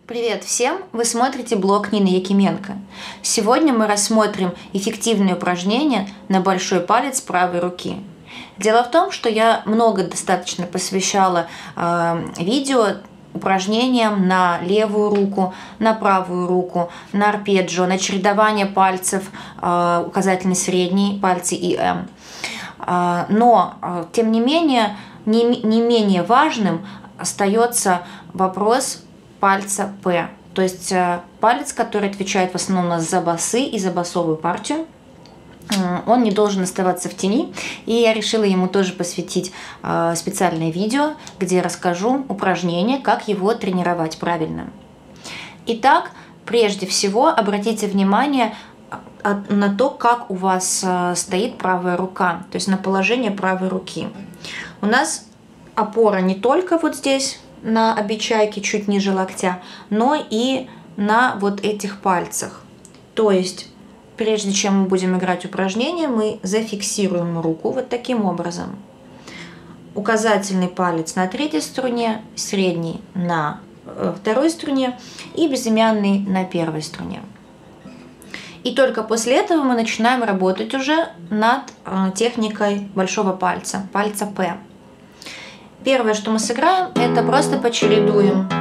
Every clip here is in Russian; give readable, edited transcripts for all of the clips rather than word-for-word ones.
Привет всем! Вы смотрите блог Нины Якименко. Сегодня мы рассмотрим эффективные упражнения на большой палец правой руки. Дело в том, что я много достаточно посвящала видео упражнениям на левую руку, на правую руку, на арпеджио, на чередование пальцев, указательный, средний, пальцы и М. Но, тем не менее, не менее важным остается вопрос пальца П. То есть палец, который отвечает в основном у нас за басы и за басовую партию, он не должен оставаться в тени. И я решила ему тоже посвятить специальное видео, где я расскажу упражнения, как его тренировать правильно. Итак, прежде всего обратите внимание на то, как у вас стоит правая рука, то есть на положение правой руки. У нас опора не только вот здесь, на обечайке чуть ниже локтя, но и на вот этих пальцах. То есть, прежде чем мы будем играть упражнение, мы зафиксируем руку вот таким образом. Указательный палец на третьей струне, средний на второй струне и безымянный на первой струне. И только после этого мы начинаем работать уже над техникой большого пальца, пальца П. Первое, что мы сыграем, это просто почередуем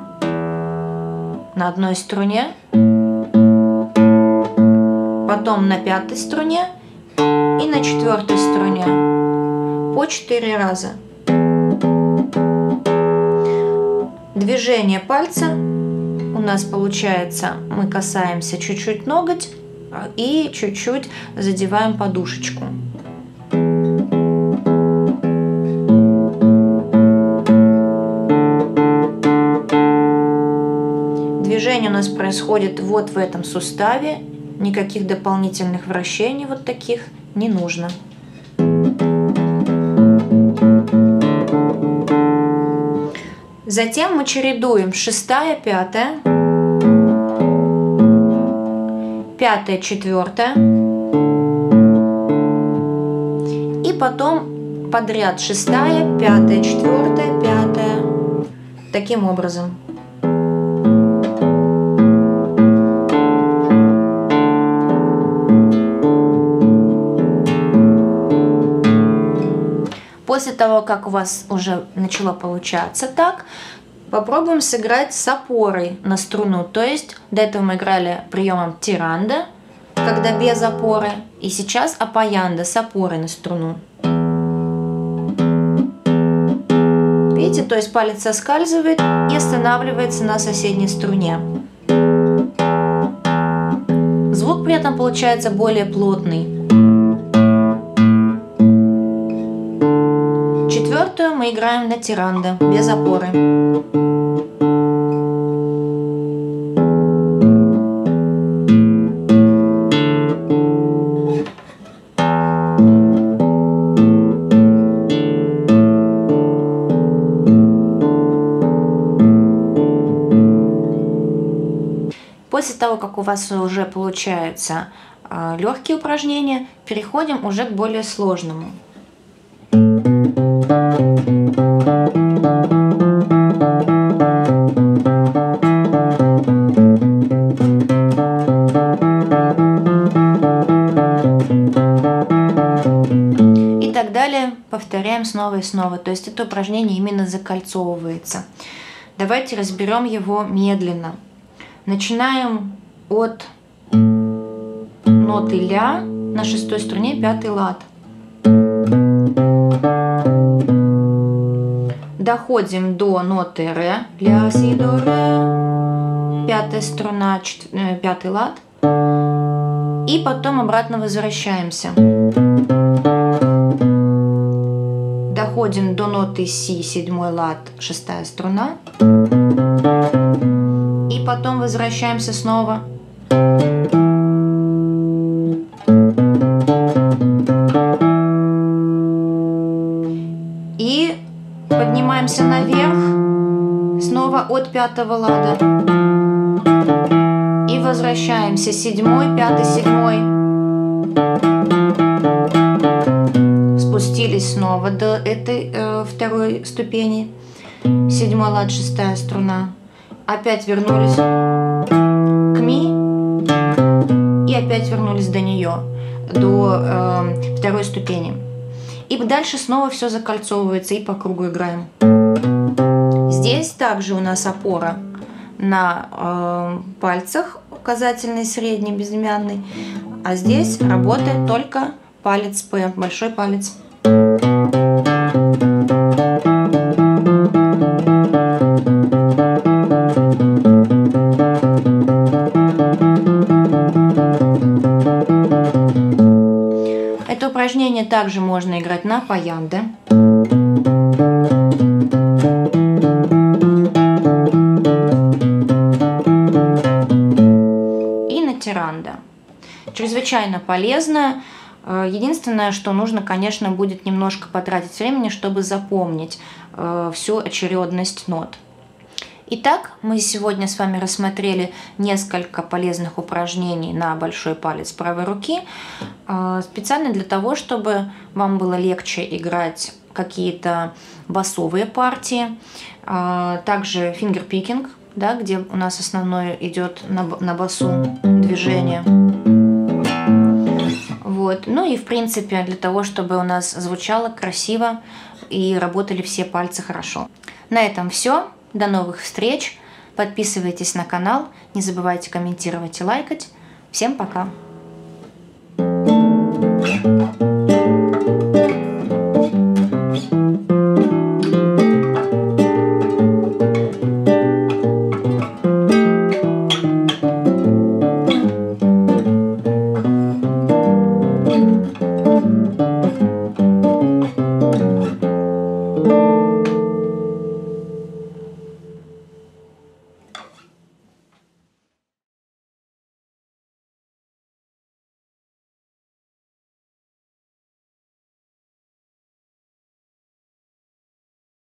на одной струне, потом на пятой струне и на четвертой струне по 4 раза. Движение пальца у нас получается, мы касаемся чуть-чуть ноготь и чуть-чуть задеваем подушечку. Движение у нас происходит вот в этом суставе, никаких дополнительных вращений вот таких не нужно. Затем мы чередуем шестая, пятая, пятая, четвертая и потом подряд шестая, пятая, четвертая, пятая, таким образом. После того, как у вас уже начало получаться так, попробуем сыграть с опорой на струну. То есть до этого мы играли приемом тиранда, когда без опоры, и сейчас апаянда с опорой на струну. Видите, то есть палец соскальзывает и останавливается на соседней струне. Звук при этом получается более плотный. Четвертую мы играем на тиранда, без опоры. После того, как у вас уже получаются легкие упражнения, переходим уже к более сложному. И так далее, повторяем снова и снова. То есть это упражнение именно закольцовывается. Давайте разберем его медленно. Начинаем от ноты ля на шестой струне, пятый лад. Доходим до ноты ре, ля, си, до, ре, пятая струна, пятый лад. И потом обратно возвращаемся. Доходим до ноты си, седьмой лад, шестая струна. И потом возвращаемся снова. И поднимаемся наверх, снова от пятого лада. И возвращаемся. Седьмой, пятый, седьмой. Спустились снова до этой второй ступени. Седьмой лад, шестая струна. опять вернулись к ми и опять вернулись до нее, до второй ступени. И дальше снова все закольцовывается и по кругу играем. Здесь также у нас опора на пальцах, указательный, средний, безымянный, а здесь работает только палец П, большой палец. Это упражнение также можно играть на паянде. И на тиранда. Чрезвычайно полезно. Единственное, что нужно, конечно, будет немножко потратить времени, чтобы запомнить всю очередность нот. Итак, мы сегодня с вами рассмотрели несколько полезных упражнений на большой палец правой руки, специально для того, чтобы вам было легче играть какие-то басовые партии, также фингерпикинг, да, где у нас основное идет на басу движение. Вот. Ну и в принципе для того, чтобы у нас звучало красиво и работали все пальцы хорошо. На этом все. До новых встреч. Подписывайтесь на канал. Не забывайте комментировать и лайкать. Всем пока.